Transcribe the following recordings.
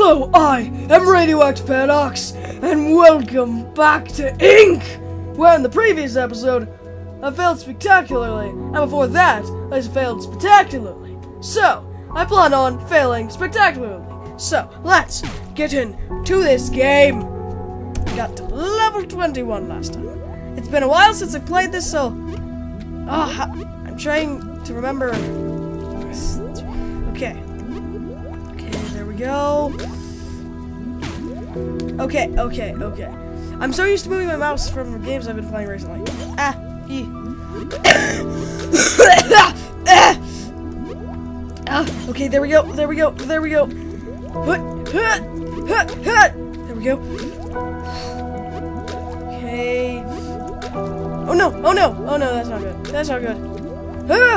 Hello, I am Radioactive Paradox, and welcome back to Ink! Where in the previous episode, I failed spectacularly, and before that, I failed spectacularly. So, I plan on failing spectacularly. So, let's get into this game. I got to level 21 last time. It's been a while since I played this, so... I'm trying to remember... Okay, there we go. Okay. I'm so used to moving my mouse from the games I've been playing recently. Okay, there we go. There we go. There we go. Okay. Oh no, that's not good. That's not good. Oh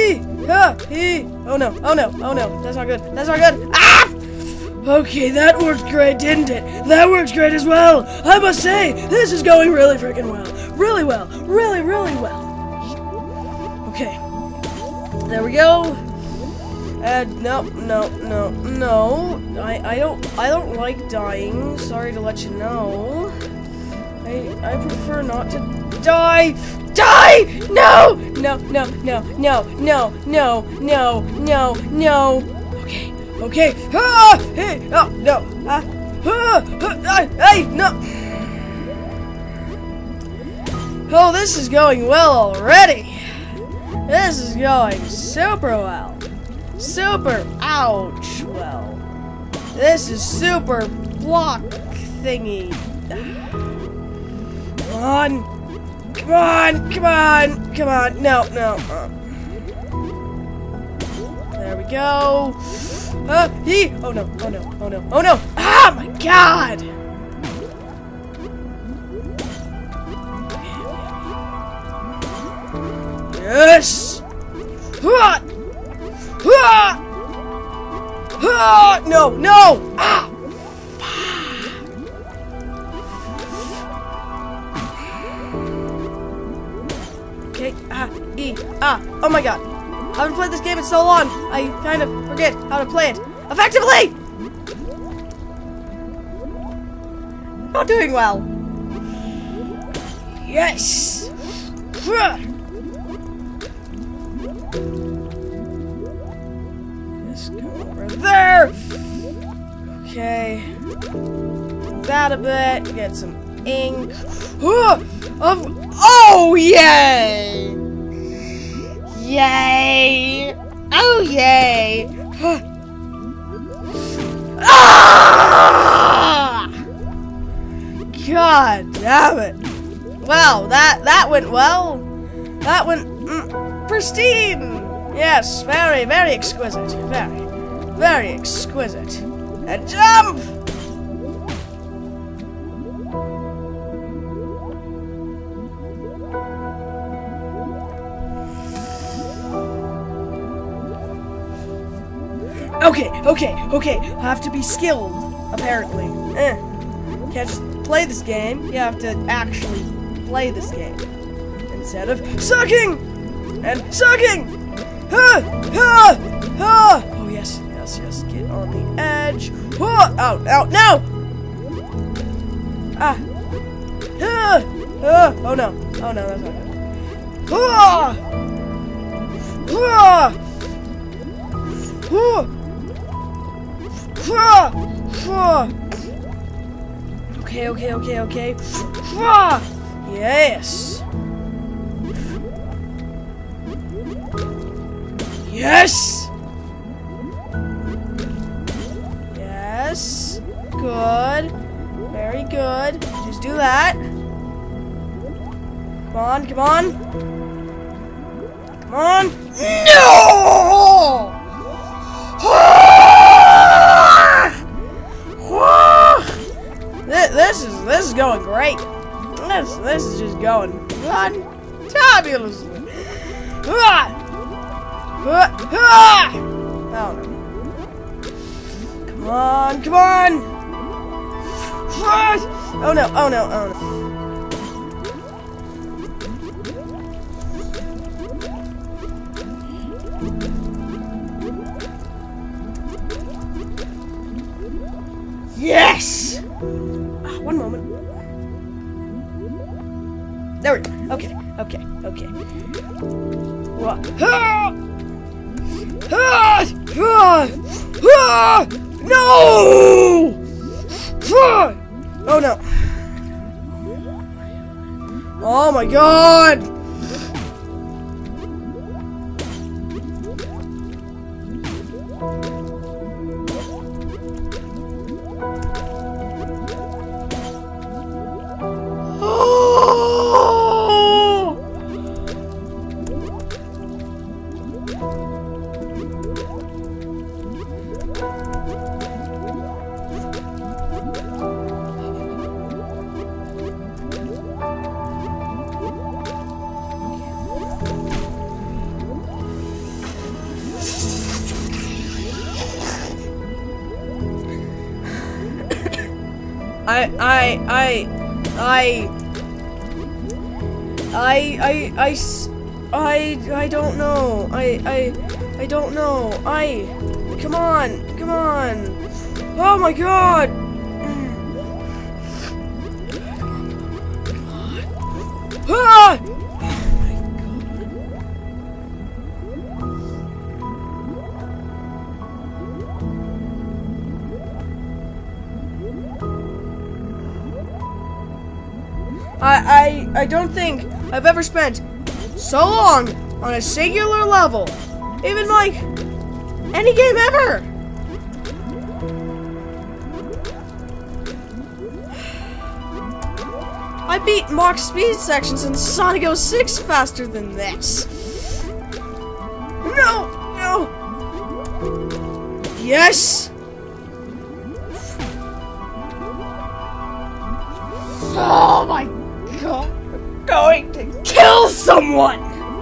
no, that's not good. That's not good. Ah! Okay, that worked great, didn't it? That works great as well. I must say, this is going really freaking well. Really well. Really well. Okay. There we go. No. I don't like dying. Sorry to let you know. I prefer not to die. Die! No! Okay. Hey! Oh, no! Hey! No! Oh, this is going well already. This is going super well. Super ouch well. This is super block thingy. Come on. No. There we go. Oh no. Ah, my God. Yes. No. Ah. Okay, oh my God. I haven't played this game in so long, I kind of forget how to play it effectively! Not doing well. Yes! Just go over there! Okay. That a bit, get some ink. Oh, yay! Yay! Oh, yay! Ah! God damn it! Well, that went well. That went pristine. Yes, very exquisite. Very exquisite. And jump! Okay. I have to be skilled, apparently. Can't just play this game. You have to actually play this game. Instead of sucking! And sucking! Oh, yes. Get on the edge. Oh, no! Oh, no, that's not good. Okay. Yes. Good. Very good. Just do that. Come on. No! This is going great. This is just going fabulously. Oh no. Come on. Oh no. Yes! One moment. There we go. Okay. No! Oh no. Oh my god! I don't know. I don't know. Come on. Oh my god. Ah! I don't think I've ever spent so long on a singular level. Even like any game ever. I beat max speed sections in Sonic 06 faster than this. No! Yes! Oh my god, I'm going to kill someone!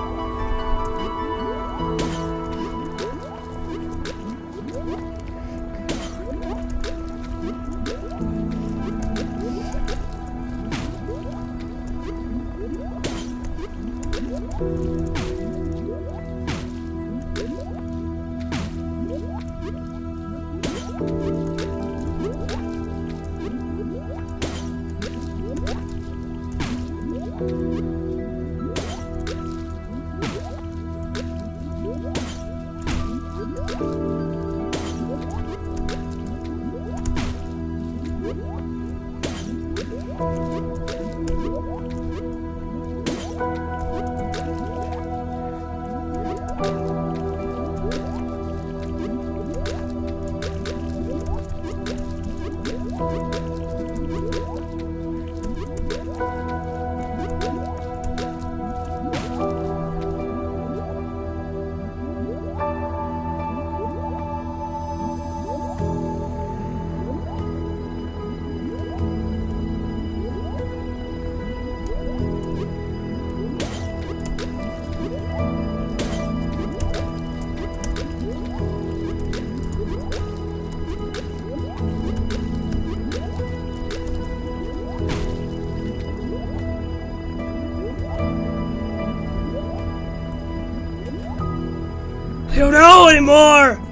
I don't know anymore!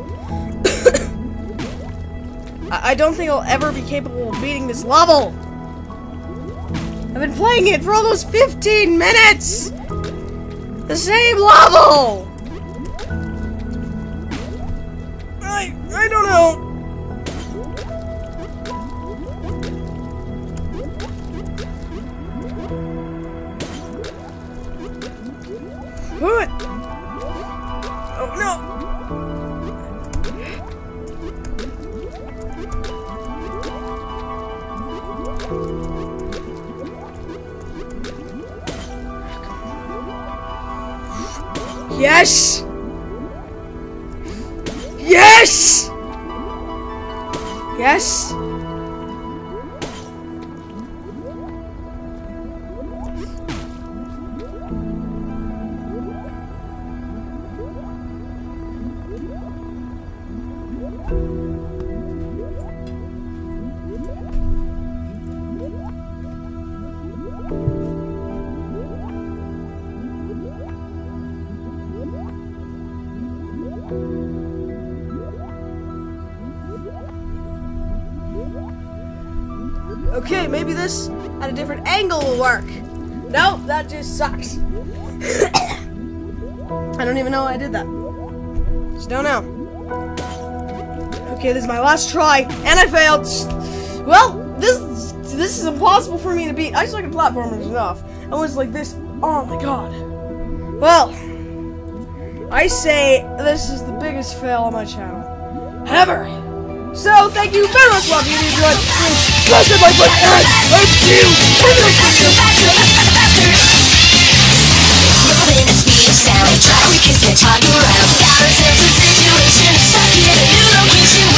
I don't think I'll ever be capable of beating this level! I've been playing it for almost 15 minutes! The same level! I don't know. What? Oh no! Yes! Yes! Yes! Okay, maybe this at a different angle will work. Nope, that just sucks. I don't even know why I did that. Just don't know. Okay, this is my last try, and I failed. Well, this is impossible for me to beat. I suck at platformers enough. I was like this. Oh my god. Well, I say this is the biggest fail on my channel ever. So thank you very much for watching. If you enjoyed, please smash that like button, and I'll see you in the next video. Sound, try to kiss and talk around. Got a sense of situation, stuck in a new location.